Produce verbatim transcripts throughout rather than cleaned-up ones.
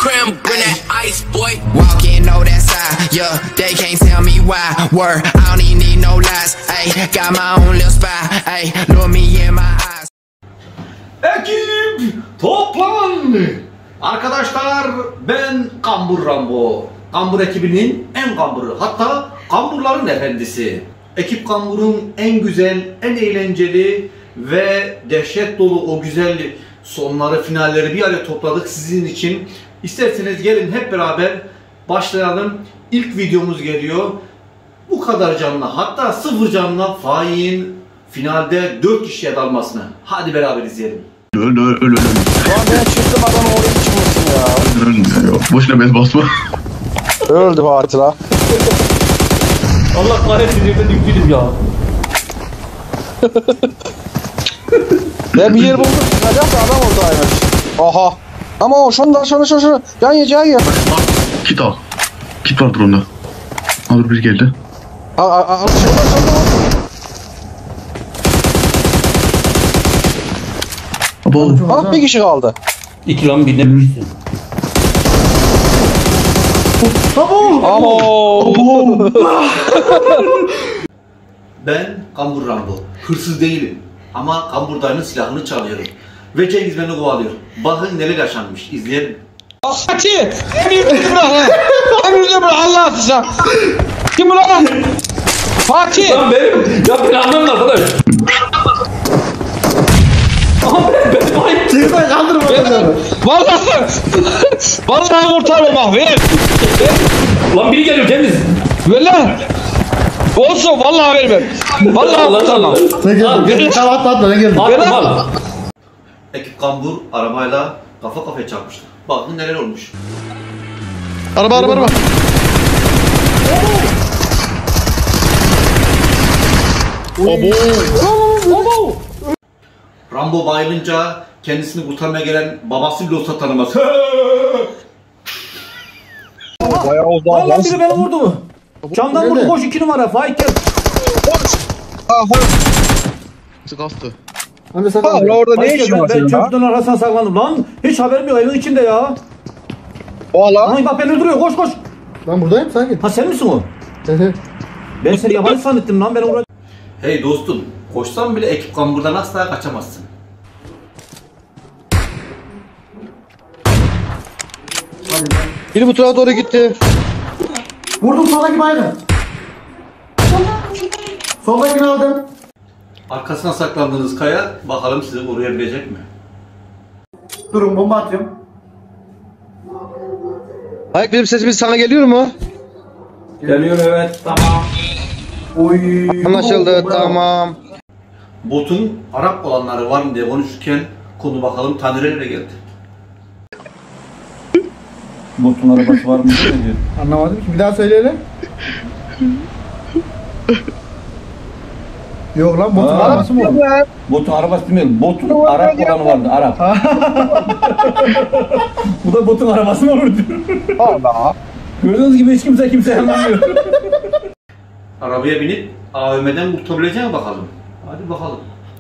crim, bring that ice, boy. Walk in, know that side, yeah, they can't tell me why. Word, I don't even need no lies, ayy. Got my own little spy, ayy. Look me in my eyes. Ekip toplan! Arkadaşlar ben Kambur Rambo. Kambur ekibinin en kamburu, hatta kamburların efendisi. Ekip Kambur'un en güzel, en eğlenceli ve dehşet dolu o güzel sonları, finalleri bir araya topladık sizin için. İsterseniz gelin hep beraber başlayalım. İlk videomuz geliyor. Bu kadar canlı, hatta sıfır canlı fain finalde dört kişiye dalmasını. Hadi beraber izleyelim. Öl öl öl öl. Lan ben çıktım, adam oraya çıkmasın ya. Öl öl. Boşuna bez basma. Öldü Hatıra. Allah kahretsin, yerden yükledim ya. Ben bir yer buldum. Çıkacak da adam oradaymış. Aha. Ama o şundan şunu şunu şunu. Can yiyeceği ya. Kit al. Kit vardır onda. Alır bir geldi. Al al al. Şundan şundan. Abo. Bak bir kişi kaldı. İki lan birine büyüsün. Abo. Ben Kambur Rambo. Hırsız değilim. Ama Kambur dayının silahını çalıyorum. Ve Cengiz beni kovalıyor. Bakın neler yaşanmış. İzleyelim. Fatih! Emir bırak lan! Emir bırak Allah atacağım! Kim bu lan? Fatih! Lan benim! Ya ben anlamam arkadaş! Aha ben ben ay! Kimden kandırma beni? Vallahi! Vallahi kurtarma bak ver! Lan biri geliyor Cengiz! Ver lan! Olsun vallahi vermem! Vallahi kurtarma! Ne geldi? Tamam atla atla ne geldi? Ver lan! Al! Ekip Kambur arabayla kafa kafaya çarpmıştı. Bakın neler olmuş. Araba araba araba! Abo! Rambo bayılınca kendisini kurtarmaya gelen babası bile olsa tanımaz. Bayağı uzak lan. Lan biri beni vurdu. Camdan vurdu, koş iki numara fight gel. Sıkastı. Hani sakın. Lan orada ne Fight işin gel, var ben senin ha? çöpten arasına saklandım lan. Hiç haberim yok, evin içinde ya. O lan. Lan bak beni öldürüyor, koş koş. Ben buradayım sakin. Ha sen misin o? Evet. Ben seni yabancı zannettim lan, beni vuracak. Hey dostum, koşsan bile ekip Kambur'dan asla kaçamazsın. Biri bu tarafa doğru gitti. Vurdum soldaki baygın. Soldakini aldım. Arkasına saklandığınız kaya bakalım sizi koruyabilecek mi? Durun bomba atıyorum. Hayır benim sesimiz sana geliyor mu? Geliyor evet, tamam. Oy. Anlaşıldı Bravo. tamam. Botun Arap olanları var mı diye konuşurken konu bakalım Tanrı'ya geldi. Botun arabası var mı diyor. Anlamadım ki bir daha söyleyelim. Yok lan botun Aa. arabası mı oldu? Botun arabası bilmiyorum. Botun Arap olanı vardı, Arap. Bu da botun arabası mı olur diyor. Allah. Gördüğünüz gibi hiç kimse kimse anlamıyor. Arabaya binip A V M'den kurtulabilecek mi bakalım? Hadi bakalım.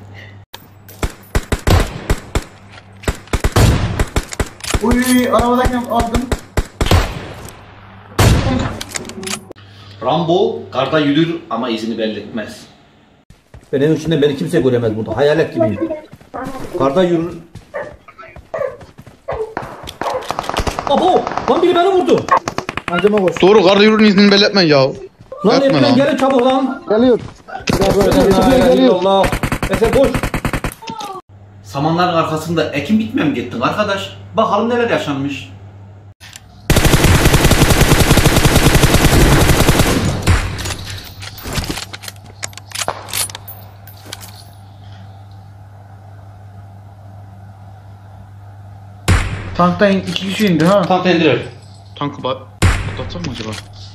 Uy arabadayken aldım. Rambo karda yürür ama izini belli etmez. Ben evin içinde beni kimse göremez burada. Hayalet gibiyim. Karda yürür. Abo! Lan biri beni vurdu. Acaba koş. Doğru karda yürürün iznini belli etmen ya. Lan Yapma Emre lan. gelin çabuk lan. Geliyor. La geliyor. Allah. Efe koş. Samanların arkasında ekim bitmeye mi gittin arkadaş? Bakalım neler yaşanmış. Tanktan iki kişi indi ha. Tank indiler. Tankı ba... Patlatsam mı acaba?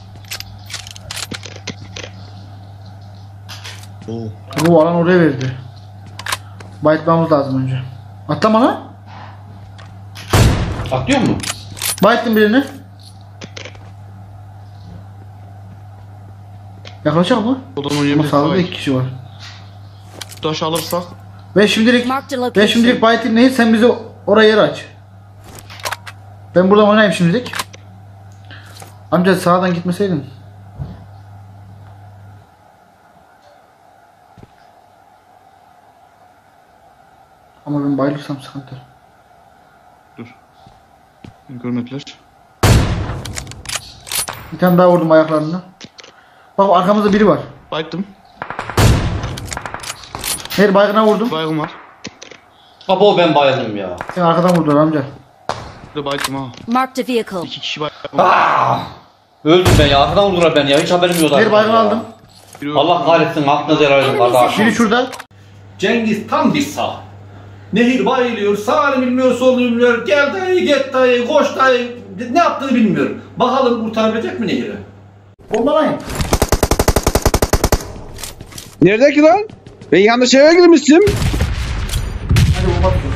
Oo. Bu alan oraya verdi. Bayıtmamız lazım önce. Atlama lan. Atlıyor mu? Bayıttım birini. Yaklaşacak mı? Odan Ama oynayabiliriz. sağda da Vay. iki kişi var. Taş alırsak. Ve şimdilik Marked a ve location. şimdilik bayıttım değil, sen bize oraya yer aç. Ben buradan oynayayım şimdilik. Amca sağdan gitmeseydin. Ama ben bayılırsam sıkıntı. Dur. Beni görmediler. Bir tane daha vurdum ayaklarına. Bak arkamızda biri var. Bayıldım. Her baygına vurdum. Baygın var. Abo ben bayıldım ya. Sen arkadan vurdun amca. Burada bayıldım ha. Marked a vehicle. İki kişi baygın. Aa! Öldüm ben ya. Arkadan vurdular beni ya. Hiç haberim yok. Her baygını aldım. Biri Allah kahretsin. Aklınıza yarar edin kardeş. Biri şurada. Cengiz tam bir sağ. Nehir bayılıyor, sağını bilmiyor, solunu bilmiyor. Gel dayı, get dayı, koş dayı. Ne yaptığını bilmiyor. Bakalım kurtarabilecek mi Nehir'i? Bombalayın. Nerede ki lan? Ben yanlış eve girmiştim. Hadi bomba tutun.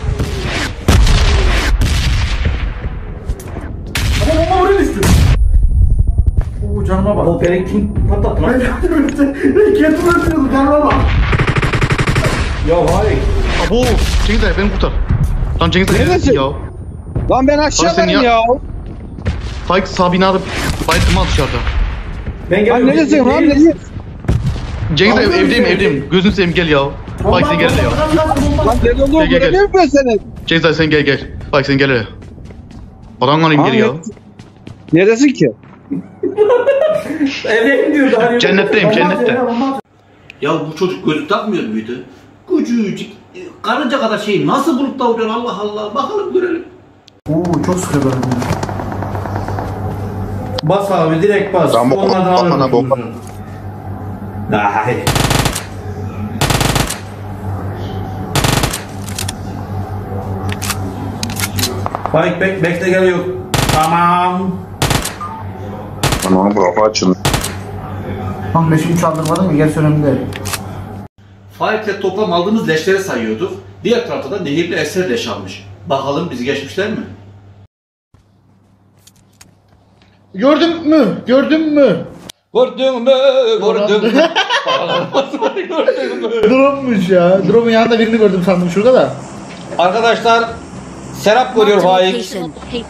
Ama bomba buraya düştü. Oo canıma bak. O beni kim patlattı lan? Ben kendim öldürdüm canıma bak. Ya hayır. Abo! Cengiz dayı beni kurtar. Lan Cengiz dayı Neredesin? neredesin ya? Lan ben Lan aşağıdayım sen ya. ya- Faik sağ binada bayıldım ha dışarıda. Ben Lan geliyorum. neredesin lan? Nereye? Cengiz dayı evdeyim evdeyim. Gözünü seveyim gel ya. Faik sen gel hele ya. Lan nerede olduğumu Gel, gel, gel. göremiyorum ben seni. Cengiz dayı sen gel gel. Faik sen gel hele. Adam var gel ya. Ahmet. Neredesin ki? Evdeyim diyor daha. Cennetteyim cennette. Ya bu çocuk gözlük takmıyor muydu? Küçücük, karınca kadar şeyi nasıl bulup da vuruyor Allah Allah. Bakalım görelim. Oo çok sıkıyor böyle. Bas abi direkt bas. Tamam, Onlardan bomba, alırım. bomba. Hayır. Bak bek bekle geliyor. Tamam. Tamam bu açın. Lan beşimi çaldırmadın mı? Gerisi önemli değil. Faik'le toplam aldığımız leşleri sayıyorduk. Diğer tarafta da Nehir'le Eser leş almış. Bakalım bizi geçmişler mi? Gördün mü? Gördün mü? Gördün mü? Gördün mü? Gördün mü? Drone'muş ya. Drone'un yanında birini gördüm sandım şurada da. Arkadaşlar Serap görüyor Marked a Faik. location. Hey,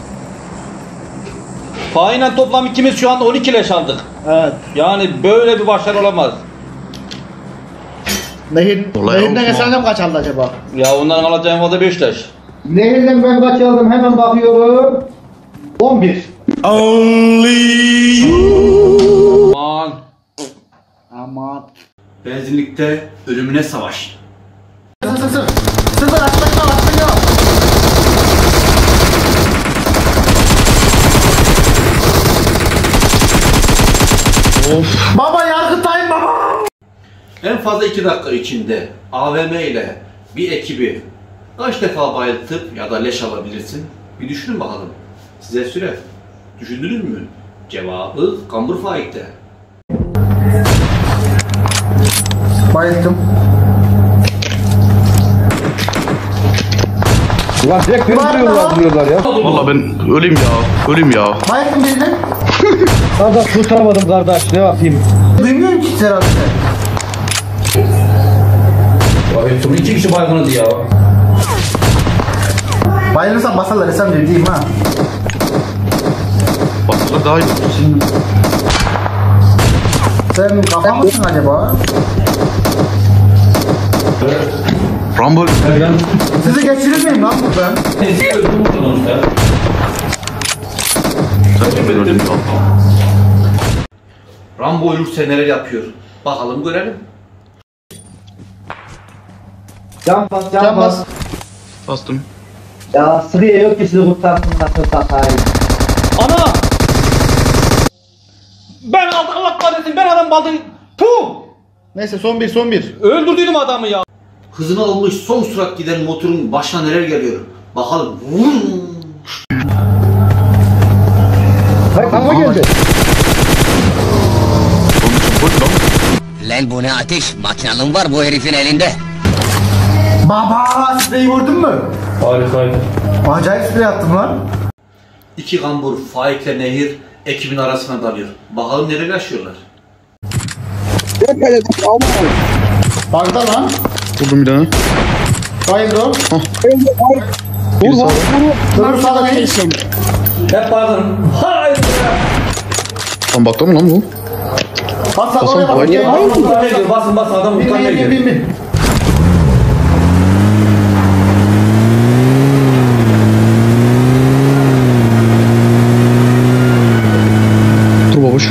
Faik'le toplam ikimiz şu anda on iki leş aldık. Evet. Yani böyle bir başarı olamaz. Nehir, Olay Nehir'den olmuş Esen'den kaç aldı acaba? Ya onların alacağım fazla beş leş. Nehirden ben kaç aldım hemen bakıyorum. on bir. Aman. Aman. Benzinlikte ölümüne savaş. Sır sır sır. Sır sır atlayın atlayın. Of. Baba yargıtayım baba. En fazla iki dakika içinde A V M ile bir ekibi kaç defa bayıltıp ya da leş alabilirsin? Bir düşünün bakalım. Size süre. Düşündünüz mü? Cevabı Kambur Faik'te. Bayıldım. Ulan direkt beni vuruyorlar vuruyorlar ya. Valla ben öleyim ya. Öleyim ya. Bayıldım birini. Kardeş kurtaramadım kardeş ne yapayım? Duymuyorum ki Serhat. Abi son iki kişi baygınıydı ya. Bayılırsan basarlar Esen diyor diyeyim ha. Baktılar daha iyi. Sen kafa mısın acaba? Rumble. Sizi geçirir miyim lan buradan? Sadece ben öldüm ya. Rambo ölürse neler yapıyor? Bakalım görelim. Can bas can, Can bas. bas. Bastım. Ya sıraya yok ki sizi kurtarsın nasıl satayım. Ana! Ben aldım Allah kahretsin ben adam aldım. Puh! Neyse son bir son bir. Öldürdüydüm adamı ya. Hızını almış son sürat giden motorun başına neler geliyor? Bakalım. Vum! Hayır kafa geldi. Lan bu ne ateş? Makinalım var bu herifin elinde. Baba spreyi vurdun mu? Harikaydı. Acayip sprey attım lan. İki Kambur Faik'le Nehir ekibin arasına dalıyor. Bakalım neler yaşıyorlar. Bagda lan. Vurdum bir tane. Bayıldı o. Biri sağda. Öbür sağda değil. location. Hep baygın. Hayır. Lan baktı mı lan bu? Bas sağ Basın, oraya bas. havaya Gel. Adam kurtarmaya gidiyor. Basın basın adam Bin kurtarmaya bin bin gidiyor. bin bin. Dur babuş.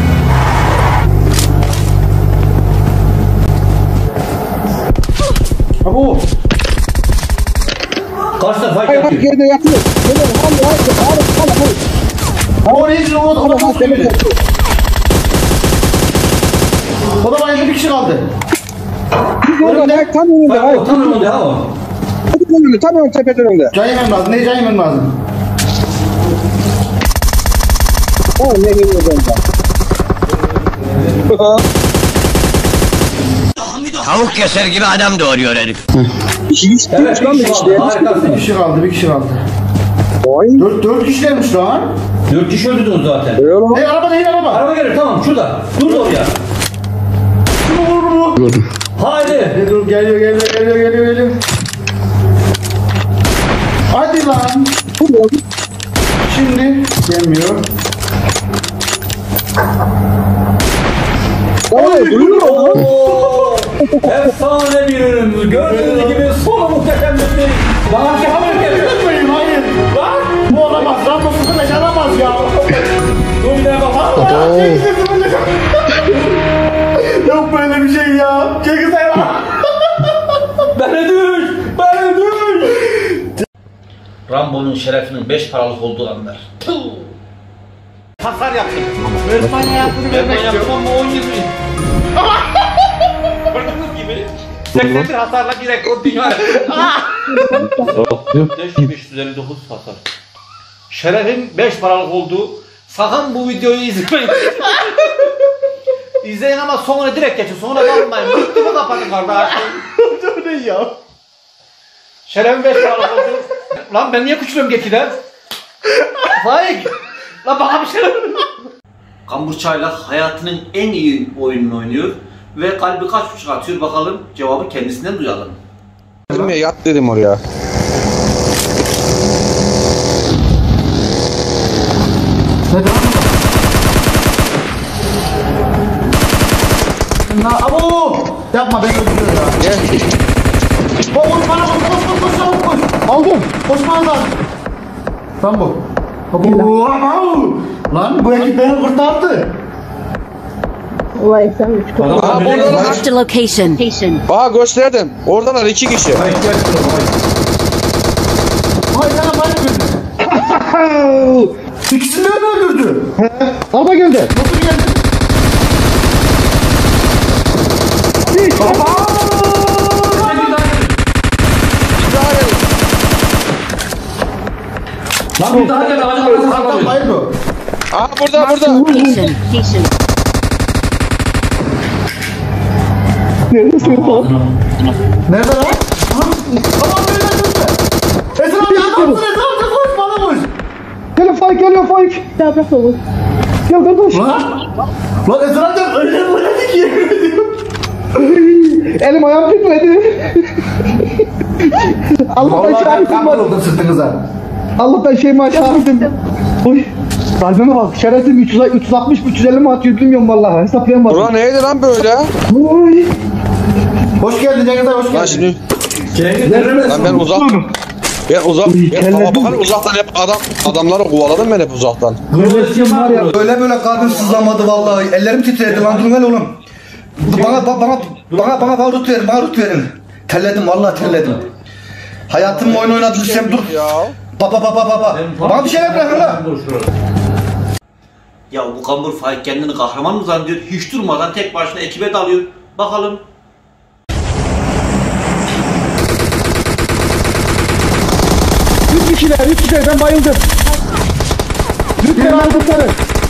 Abo. Karşıda fight Hayır bak yapıyor. yerde yatıyor. Geliyor. Hadi hadi hadi hadi. O neydi o? O da Hadi çok hadi iyi. hadi. O da bayıldı bir kişi kaldı. Orada bak tam önünde. Bak Hayır. o tam önünde ha o. Tam önünde. Tam önünde tepeden önünde. Can yemem lazım. Ne can yemem lazım? Ha ne geliyor benden. Tavuk keser gibi adam doğuruyor herif. Bir şey Evet istiyormuş lan bir bir kişi işte. kaldı. Bir Harikasın. kişi kaldı. Bir kişi kaldı. Vay. Dört, dört kişilermiş lan. Dört kişi öldürdünüz zaten. Öyle lan. Hey araba değil araba. Araba gelir tamam şurada. Dur da oraya. Vur vur vur. Gördüm. Haydi. Geliyor geliyor geliyor geliyor geliyor geliyor. Hadi lan. Şimdi gelmiyor. Oy duyuyor mu? Oo. Efsane bir ürün. Gördüğünüz gibi sonu muhteşem bir şey. Bana bir haber geliyor. Hayır hayır. Lan. Bu olamaz. Rambo'su da yaramaz ya. Dur bir daha bak. Allah. Yok böyle bir şey ya. Cengiz hayvan. Beni düş. Beni düş. Rambo'nun şerefinin beş paralık olduğu anlar. Tuh. Hasar yaptım. Resmen hayatını Ben vermek yaptım istiyorum. ama on yirmi. Gördüğünüz gibi seksen bir hasarla bir rekor dünya beş yüz elli dokuz hasar. Şerefin beş paralık olduğu. Sakın bu videoyu izlemeyin. İzleyin ama sonra direkt geçin. Sonra kalmayın. Mutlumu kapatın kardeşim. Bu ne ya? Şerefin beş paralık olduğu. Lan ben niye küçülüyorum geçide? Faik. Lan bana bir şeyler. Kambur Çaylak hayatının en iyi oyununu oynuyor. Ve kalbi kaç buçuk atıyor bakalım. Cevabı kendisinden duyalım. Dedim ya yat dedim oraya. Na abo! Yapma ben öldürüyorum ya. Gel. Koş bana koş koş koş koş koş koş. Aldım. Koşman lazım. Tam bu. Abo! Abo! Lan bu ekip beni kurtardı. Vay sen üç Aa, burada lan. Marked a location. Location. Aa gösterdim. Oradalar iki kişi. Hay sana bayım öldü. İkisini de mi öldürdü? Araba geldi. Nasıl geldi? Lan bir daha gel ağacın arkasına Arkadan kalıyor. bayım o. Aa burada Marked burada. a location. Location. Nerede lan? Aha. Tamam böyle öldürdü. Esin abi adamsın Esin abi koş bana koş. Geliyor Faik geliyor Faik. Daha da soğuk. Gel kardeş. Lan. Lan Esin abi öyle böyle ki yemin ediyorum. Elim ayağım titredi. Allah'tan Vallahi ben şahidim kanka var. oldum sırtınıza. Allah'tan şeyime şahidim. Oy. Kalbime bak. Şerefim üç yüz, üç yüz altmış üç yüz elli mi atıyor bilmiyorum vallahi. Hesaplayamadım. Ulan neydi lan böyle? Oy. Hoş geldin Cengiz abi hoş Lan geldin. şimdi Cengiz nerede? lan ben uzak ben uzak ben baba bakar uzaktan hep adam adamları kovaladım ben hep uzaktan. Nefesim var ya. Öyle böyle kalbim sızlamadı vallahi. Ellerim titredi lan durun hele oğlum. Bana bana bana bana bana bana rut verin, bana rut verin. Terledim vallahi terledim. Hayatımın oyun oynadıysam dur. Ya. Baba baba baba. Bana bir şeyler bırakın lan. Ya bu Kambur Faik kendini kahraman mı zannediyor? Hiç durmadan tek başına ekibe dalıyor. Bakalım. Üç kişiler, üç kişiler ben bayıldım. Lütfen beni kurtarın.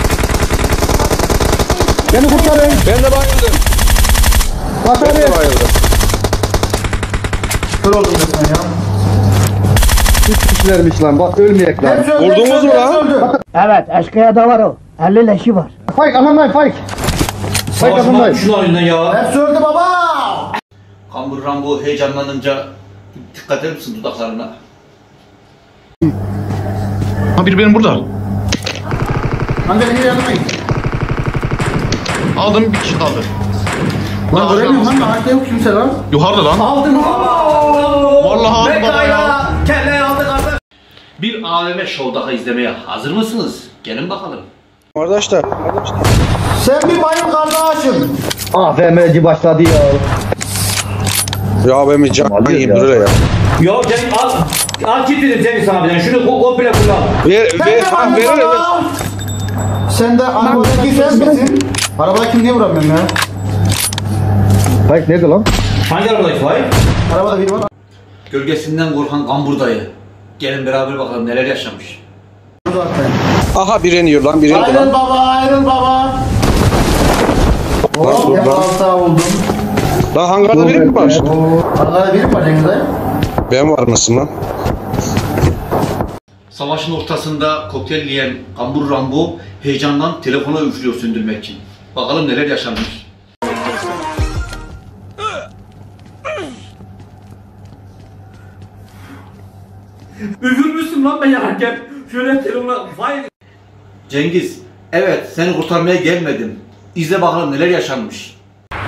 Beni kurtarın. Ben de bayıldım. Ben de Kurtarın. bayıldım. Kör oldum resmen ya. Üç kişilermiş lan bak ölmeyek lan. Hepsi öldü, Vurdunuz hepsi mu öldü, lan? hepsi öldü. Evet, eşkıya var o. elli leşi var. Faik anamdayım Faik. Faik Savaşma anamdayım. şunu oyundan ya. Hepsi öldü baba. Kambur Rambo heyecanlanınca dikkat eder misin dudaklarına? Ha biri benim burada. Amca beni yardıma git. Aldım bir kişi kaldı. Lan göremiyorum lan. Ağaçta yok kimse lan. Yukarıda lan. Aldım. Vallahi aldım baba ya. Bekayla kelle aldık artık. Bir A V M show daha izlemeye hazır mısınız? Gelin bakalım. Arkadaşlar. Sen bir bayım kardeşim. A V M'ci başladı ya. Ya benim can yiyeyim dur ya. Yo Cengiz al. Al kit dedim Cengiz sana bir tane. Şunu ko- komple kullan. Ver ver ha ver ver. Sen de arabadaki sen misin? Arabada kim diye vuramıyorum ya? Hayır nerede lan? Hangi arabadaki vay? Arabada biri var. Gölgesinden korkan Kambur dayı. Gelin beraber bakalım neler yaşamış. Aha bir iniyor lan bir iniyor Ayrıl lan. baba, ayrıl baba. Nasıl Oh, lan? hata oldum. Lan hangarda biri mi var? Arabada biri mi var Cengiz dayı? Ben var mısın lan? Savaşın ortasında kokteyl yiyen Kambur Rambo heyecandan telefona üflüyor söndürmek için. Bakalım neler yaşanmış. Üfürmüşsün lan ben yanarken. Şöyle telefona vay. Cengiz, evet seni kurtarmaya gelmedim. İzle bakalım neler yaşanmış.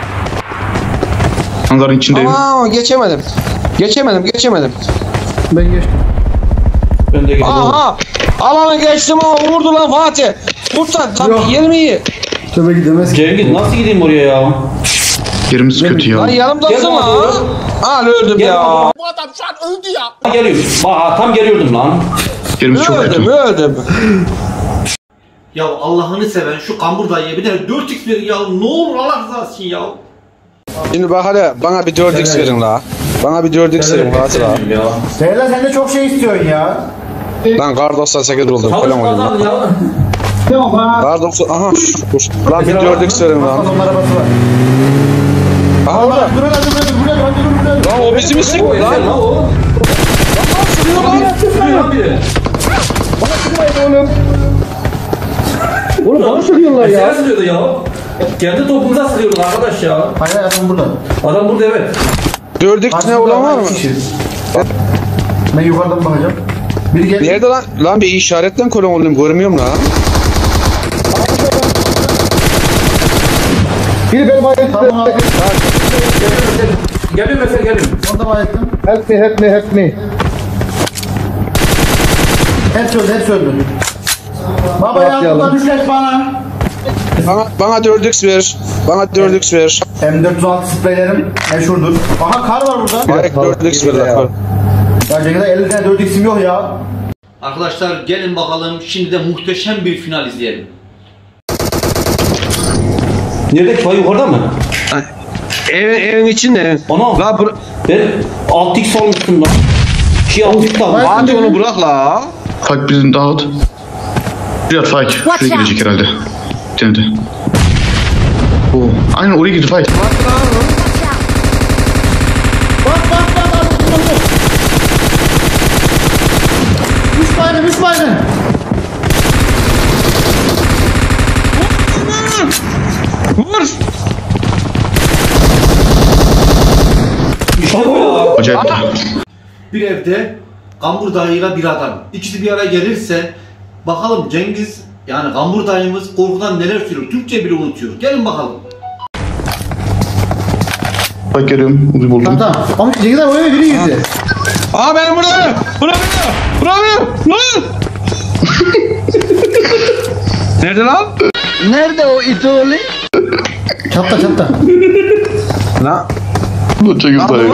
Hangarın içindeyim. Aa geçemedim. Geçemedim geçemedim. Ben geçtim. Ben de geldim. Aha! Alanı geçtim ama vurdu lan Fatih. Kurtar tam yirmi iyi. Tabii gidemez ki. Cengiz nasıl gideyim oraya ya? Yerimiz kötü Lan ya. yanımdasın Gel lan. bakalım. Aa öldüm Gel ya. bakalım. Bu adam şu an öldü ya. Geliyorum. Bak tam geliyordum lan. Yerimiz çok Öldüm kötü. öldüm. Ya Allah'ını seven şu Kambur dayıya bir tane dört x verin ya. Ne olur Allah rızası için ya. Şimdi bak hele bana bir dört x verin la. Bana bir dört x verin Fatih la. Seyla sen de çok şey istiyorsun ya. Lan kar doksan sekiz buldum Çalış falan oyunu. kazan ya. Kar doksan aha dur. Lan bir dört x verin lan. Onun arabası var. Aha orada. Dur hadi dur hadi dur hadi dur hadi. Lan o bizim istek mi lan? Lan o. Lan biri. Oğlum. Oğlum bana sıkıyorlar Sen ya. sıkıyordu ya. Kendi topumuza sıkıyorduk arkadaş ya. Hayır hayatım burada. Adam burada evet. dört x ne olan var mı? Ben yukarıdan bakacağım. Biri gel. Nerede lan? Lan bir işaretten kolon olayım görmüyorum lan. Biri benim ayettim. Tamam abi. Geliyorum mesela geliyorum. Onu da bayettim. Help me help me help me. Hep söyledi hep söyledi. Baba Bak yardıma yavrum. düşlet bana. Bana, bana dört x ver. Bana dört x ver. M dört yüz altı spreylerim meşhurdur. Aha kar var burada. Bana dört x ver lan. Ya Cengiz dayı elli tane dört x'im yok ya. Arkadaşlar gelin bakalım şimdi de muhteşem bir final izleyelim. Nerede ki? Yukarıda mı? Evin, evin içinde. Ana. La bıra- Ben altı x almıştım lan. Şey altı x almıştım. Fatih onu bırak la. Fak bizim dağıt. Biraz Fak. Şuraya girecek herhalde. Denedi. Oo. Aynen oraya gidiyor Fak. Bak bak bak bak. Üç baygın üç baygın. Vur. Acayip. Bir evde Kambur dayıyla bir adam. İkisi bir araya gelirse bakalım Cengiz yani Kambur dayımız korkudan neler söylüyor. Türkçe bile unutuyor. Gelin bakalım. Fak geliyorum. Uzi buldum. Tamam tamam. Ama Cengiz dayı oraya biri girdi. Aa benim burada. Burada beni. Burada beni. Lan. Nerede lan? Nerede o itoğlu? Çatla çatla. Lan. Bu çok güzel.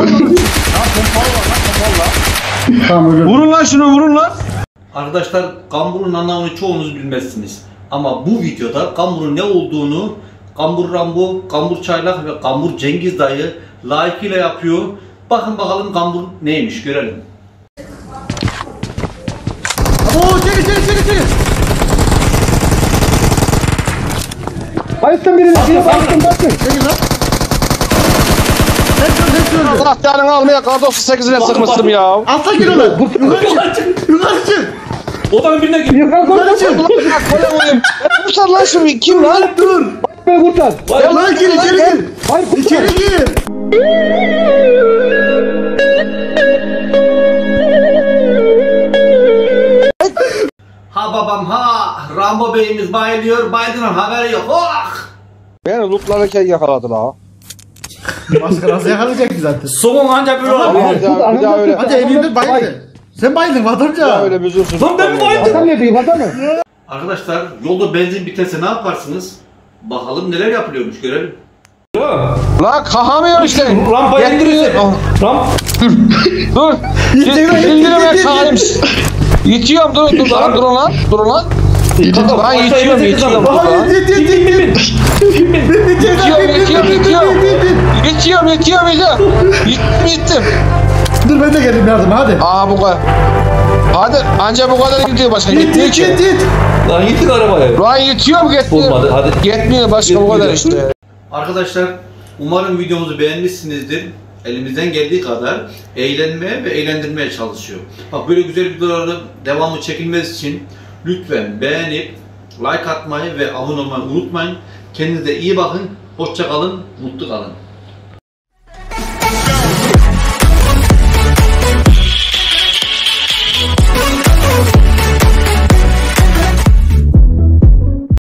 Tamam öyle. Vurun lan şunu vurun lan. Arkadaşlar Kambur'un anlamını çoğunuz bilmezsiniz. Ama bu videoda Kambur'un ne olduğunu Kambur Rambo, Kambur Çaylak ve Kambur Cengiz dayı layıkıyla yapıyor. Bakın bakalım Kambur neymiş görelim. Oo çekil çekil çekil çekil. Bayıttım birini. Biri bayıttım bayıttım. Çekil lan. Hep söyledi hep söyledi. Allah canını almaya kar doksan sekizine sıkmıştım ya. Altta gir ona. Yukarı çık. Yukarı çık. Odanın birine gir. Yukarı çık. Kurtar lan şunu kim lan? Dur. Beni kurtar. Ya lan gir içeri gir. Hayır kurtar. İçeri gir. Ha Ha babam ha. Rambo beyimiz bayılıyor. Biden'ın haberi yok. Oh! Beni lootlarken yakaladı la. Başka nasıl yakalayacak ki zaten? Soğun anca böyle Hadi oldu. bir daha, bir daha öyle. Hadi emindir bayıldı. Sen bayıldın vatanca. Bir daha öyle büzülsün. Lan ben mi bayıldım? Vatan ne diyeyim vatan mı? Arkadaşlar yolda benzin biterse ne yaparsınız? Bakalım neler yapılıyormuş görelim. La kahamıyor işte. Rampayı indirirse. Ramp. Dur. İndirime kalayım. Yitiyorum dur dur lan dur lan dur lan. Lan yitiyorum yitiyorum dur lan. Yitiyorum yitiyorum yitiyorum. Yitiyorum yitiyorum yitiyorum. Yittim yittim. Dur ben de geldim yardıma hadi. Aa bu kadar. Hadi anca bu kadar gidiyor başka Git gitmiyor git ki. git git. Lan yitin arabaya. Lan yitiyorum gitmiyor. Olmadı hadi. Yetmiyor başka bu kadar işte. Arkadaşlar umarım videomuzu beğenmişsinizdir. Elimizden geldiği kadar eğlenmeye ve eğlendirmeye çalışıyor. Bak böyle güzel videoların devamlı çekilmesi için lütfen beğenip like atmayı ve abone olmayı unutmayın. Kendinize iyi bakın. Hoşça kalın. Mutlu kalın.